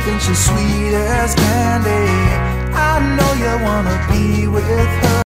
think she's sweet as candy. I know you wanna be with her.